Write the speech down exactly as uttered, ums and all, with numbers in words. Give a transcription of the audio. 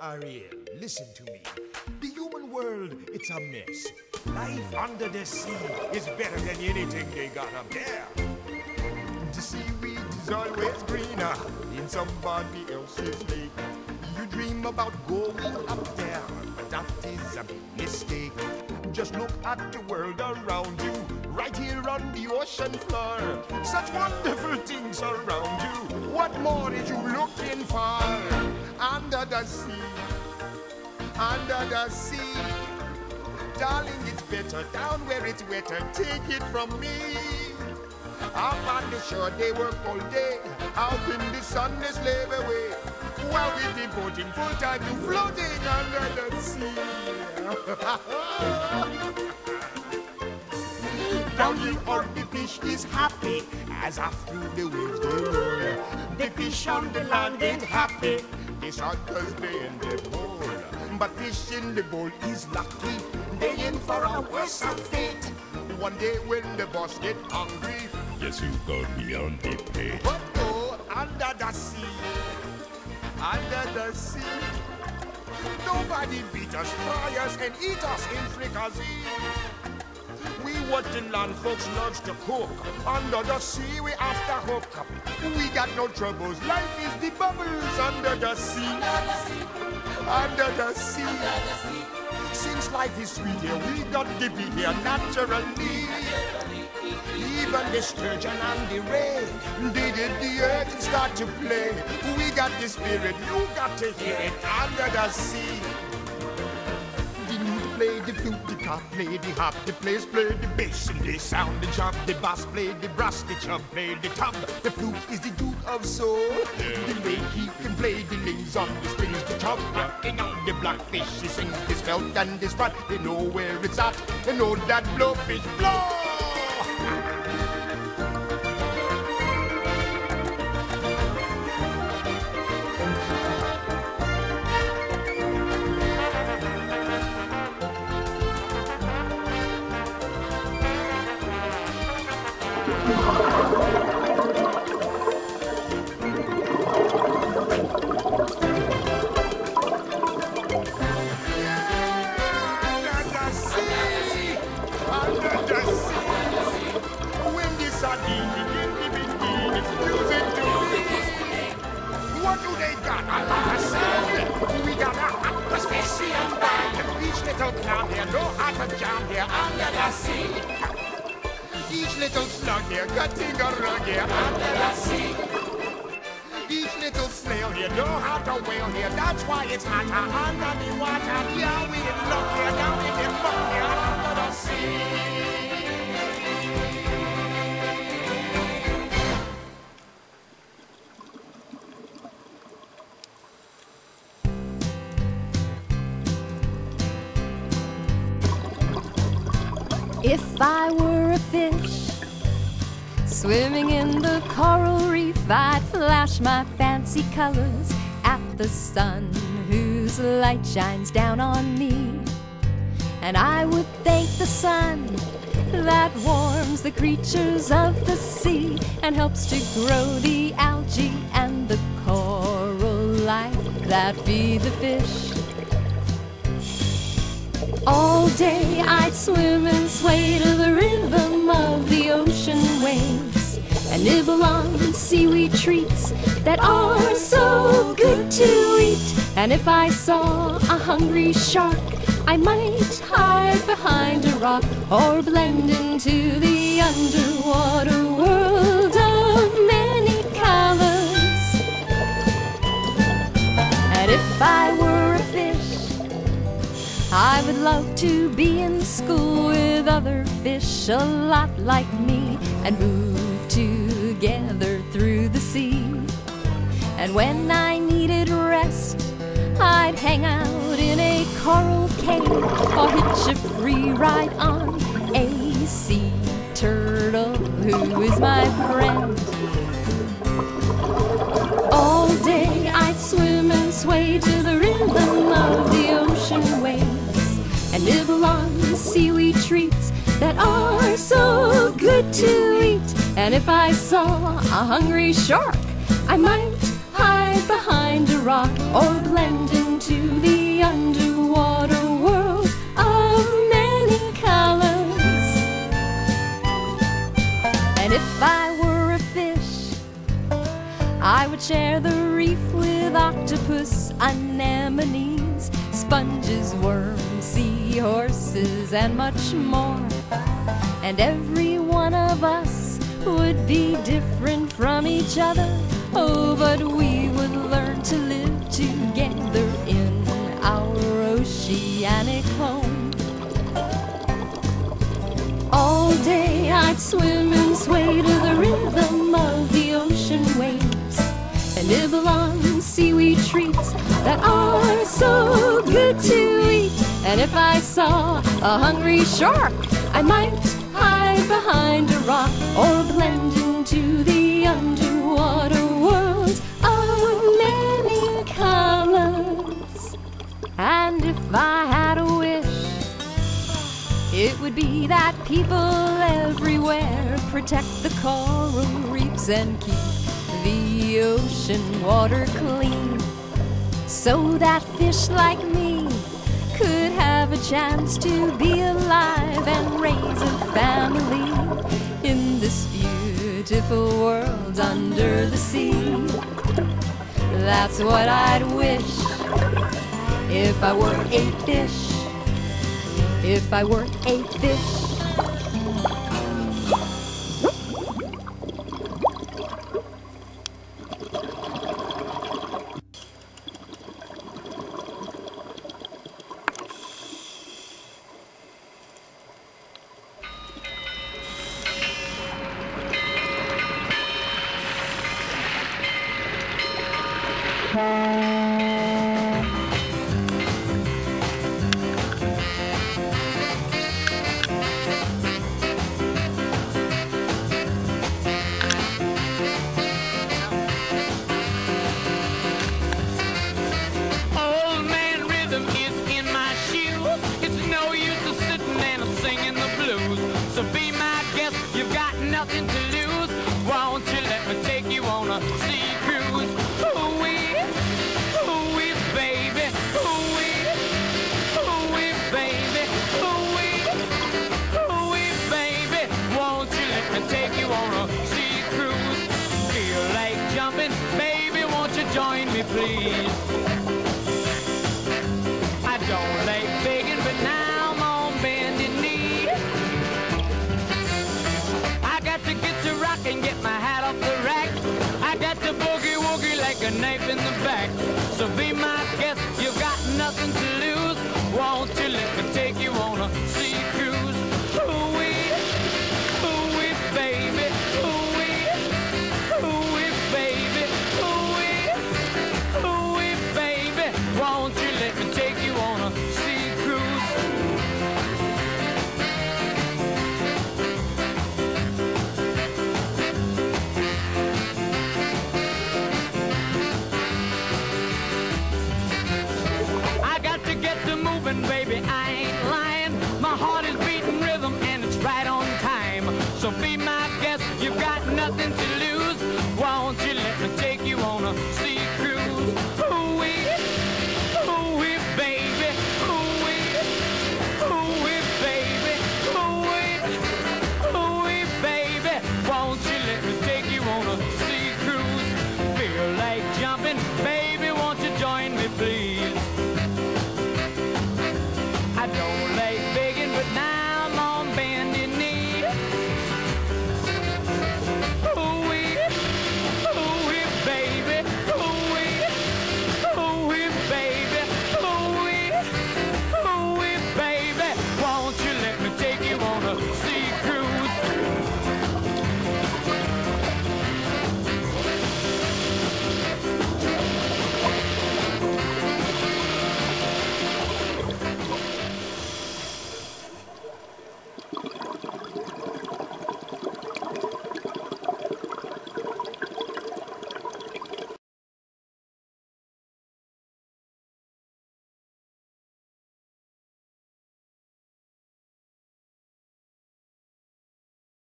Ariel, listen to me. The human world, it's a mess. Life under the sea is better than anything they got up there. The seaweed is always greener in somebody else's lake. You dream about going up there, but that is a big mistake. Just look at the world around you, right here on the ocean floor. Such wonderful things around you. What more is you looking for? Under the sea, under the sea. Darling, it's better down where it's wetter. Take it from me. Up on the shore, they work all day. Out in the sun, they slave away. While we're devoting full time to floating under the sea. Down here, all the fish is happy as after the waves they roll. The fish on the land ain't happy. They shot cause they in the bowl. But fish in the bowl is lucky. They in for a worse fate. One day when the boss get hungry, yes, you got me on the pay. But go under the sea, under the sea. Nobody beat us, fry us, and eat us in fricassee. We what the land folks loves to cook. Under the sea we after hook. We got no troubles. Life is the bubbles under the sea. Under the sea. Since life is sweet here, we got to be here naturally. Even the sturgeon and the ray, they did the earth and start to play. We got the spirit, you got to hear it under the sea. Play the flute, the cop, play the hop, the players play the bass, and they sound the chop, the bass play the brass, the chub play the top. The flute is the duke of soul. The way he can play the lings on the strings, the chop rocking on the blackfish. He sings his felt and his sprat. They know where it's at. They know that blowfish blow. Each little slug here, cutting a rug here under the sea. Each little snail here know how to whale here. That's why it's hotter under the water. Yeah, we in luck here, down in the muck here under the sea. If I were a fish swimming in the coral reef, I'd flash my fancy colors at the sun whose light shines down on me. And I would thank the sun that warms the creatures of the sea and helps to grow the algae and the coral life that feed the fish. All day I'd swim and sway to the rhythm of the ocean waves and nibble on seaweed treats that are so good to eat. And if I saw a hungry shark, I might hide behind a rock or blend into the underwater world of many colors. And if I were a fish, I would love to be in school with other fish a lot like me and move together through the sea. And when I needed rest, I'd hang out in a coral cave or hitch a free ride on a sea turtle who is my friend. All day I'd swim and sway to the rhythm of the ocean waves and nibble on seaweed treats that are so good to eat. And if I saw a hungry shark, I might hide behind a rock or blend into octopus, anemones, sponges, worms, seahorses, and much more. And every one of us would be different from each other. Oh, but we would learn to live together in our oceanic home. All day I'd swim and sway to the rhythm of the ocean waves, and nibble on seaweed treats that are so good to eat. And if I saw a hungry shark, I might hide behind a rock or blend into the underwater world of many colors. And if I had a wish, it would be that people everywhere protect the coral reefs and keep the ocean water clean, so that fish like me could have a chance to be alive and raise a family in this beautiful world under the sea. That's what I'd wish if I were a fish. If I were a fish. Nothing to lose. Won't you let me take you on a sea cruise? Ooh-wee, ooh-wee, baby. Ooh-wee, ooh-wee, baby. Ooh-wee, ooh-wee, baby. Won't you let me take you on a sea cruise? Feel like jumping, baby, won't you join me, please? I don't like begging, but now I'm on bended knee. To get to rock and get my hat off the rack, I got to boogie woogie like a knife in the back. So be my guest, you've got nothing to lose. Won't you